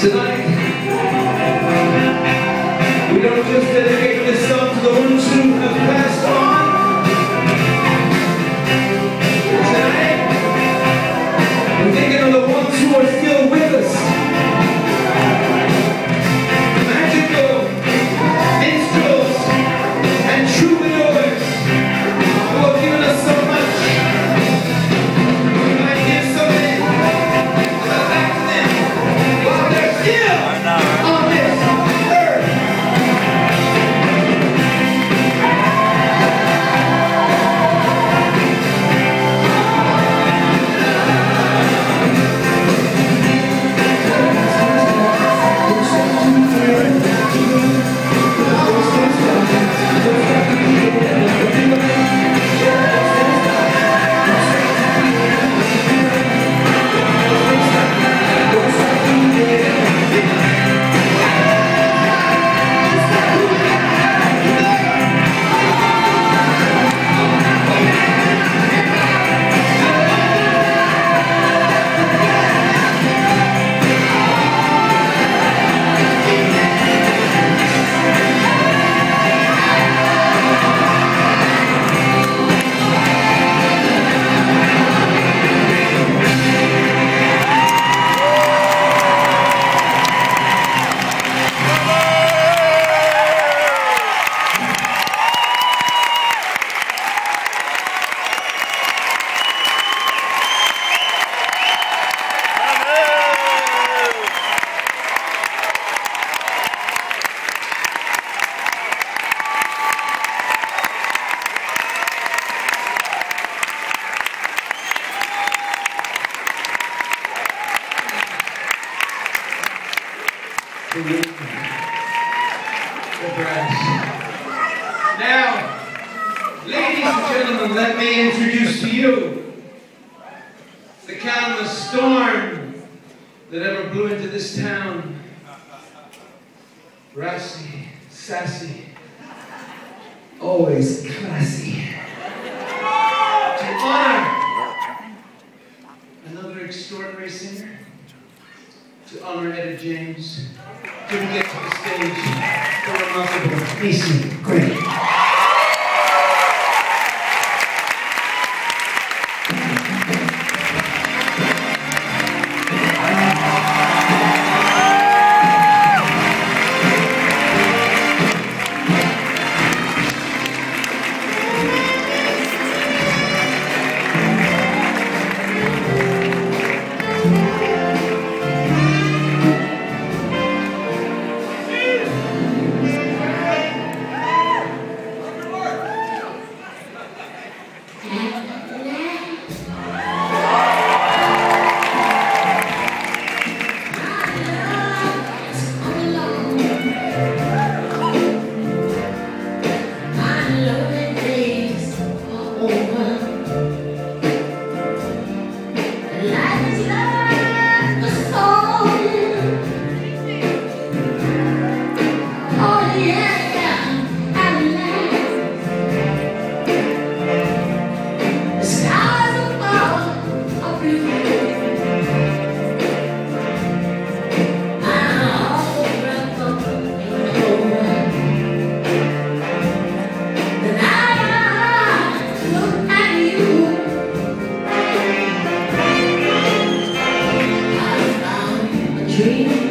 Tonight, we don't just dedicate this song to the ones who have passed on. Tonight, we're thinking of the ones who are still with us. Magical minstrels and troubadours who have given us so much. We might give something back to them while they're still on this earth. Now, ladies and gentlemen, let me introduce to you the calmest storm that ever blew into this town. Brassy, sassy, always classy. To honor another extraordinary singer, to honor Etta James, to get to the stage, the remarkable Macy. Great. Dream